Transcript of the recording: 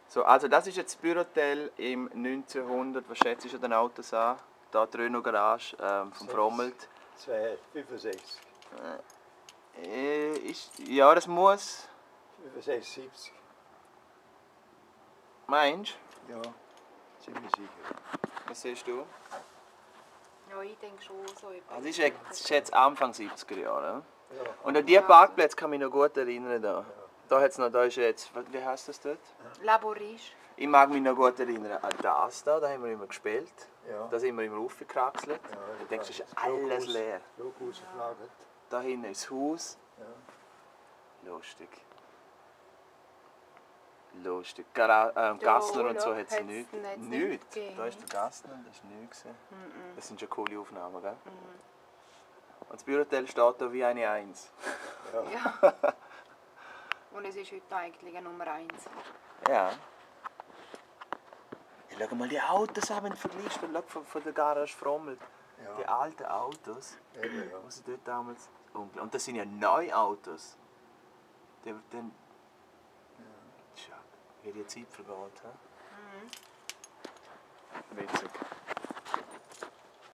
So, also das ist jetzt das Buerotel im 1900. Was schätzt du den Autos an? Da die Renault Garage vom Frommelt. 265. Ja, das muss. 65, 70. Meinst du? Ja, ziemlich sicher. Was siehst du? Ja, ich denke schon so etwas. Also ich schätze Anfang 70er Jahre. Ja. Und an diese Parkplätze kann ich mich noch gut erinnern. Da, da ist jetzt, wie heißt das dort? Laborisch. Ich mag mich noch gut erinnern an das da haben wir immer gespielt. Ja. Da sind wir immer aufgekraxelt. Ja, Du denkst, es ist alles leer. Blockhaus geflaggt. Da hinten ist das Haus. Ja. Lustig. Lustig. Gassler und so hat es nichts. Nichts. Da ist der Gassler, das war nichts. Das sind schon coole Aufnahmen, gell? Und das Buerotel steht da wie eine Eins. Ja. Und es ist heute eigentlich eine Nummer 1. Ja. Schau mal die Autos an, wenn du vergleichst. Von der Garage Frommelt. Ja. Die alten Autos. Ja, ja. Was sie dort damals. Und das sind ja neue Autos. Dann. Tja, wie die Zeit vergeht. Witzig.